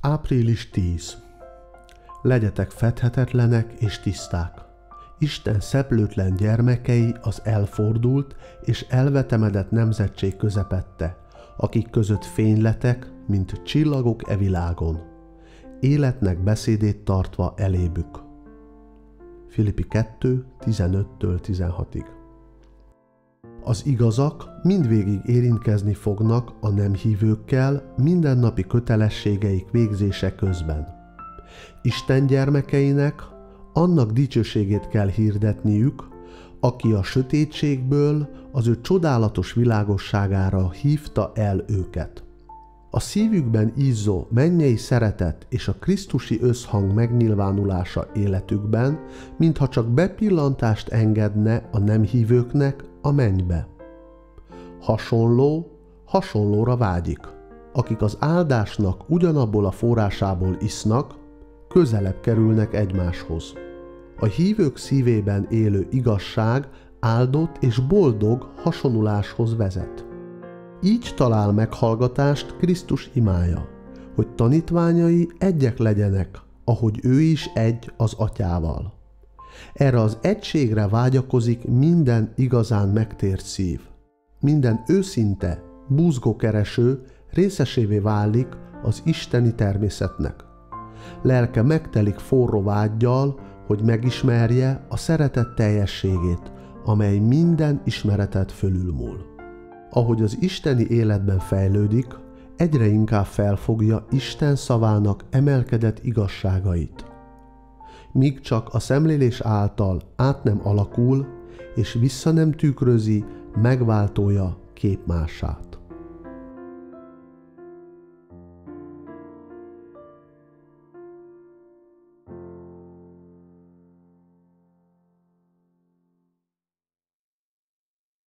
Április 10. Legyetek fedhetetlenek és tiszták. Isten szeplőtlen gyermekei az elfordult és elvetemedett nemzetség közepette, akik között fényletek, mint csillagok e világon, életnek beszédét tartva elébük. Filippi 2, 15-től 16-ig. Az igazak mindvégig érintkezni fognak a nem hívőkkel mindennapi kötelességeik végzése közben. Isten gyermekeinek annak dicsőségét kell hirdetniük, aki a sötétségből az ő csodálatos világosságára hívta el őket. A szívükben izzó mennyei szeretet és a krisztusi összhang megnyilvánulása életükben, mintha csak bepillantást engedne a nem hívőknek a mennybe. Hasonlóra vágyik. Akik az áldásnak ugyanabból a forrásából isznak, közelebb kerülnek egymáshoz. A hívők szívében élő igazság áldott és boldog hasonuláshoz vezet. Így talál meghallgatást Krisztus imája, hogy tanítványai egyek legyenek, ahogy ő is egy az Atyával. Erre az egységre vágyakozik minden igazán megtért szív. Minden őszinte, búzgókereső részesévé válik az isteni természetnek. Lelke megtelik forró vággyal, hogy megismerje a szeretet teljességét, amely minden ismeretet fölülmúl. Ahogy az isteni életben fejlődik, egyre inkább felfogja Isten szavának emelkedett igazságait. Míg csak a szemlélés által át nem alakul, és vissza nem tükrözi megváltója képmását.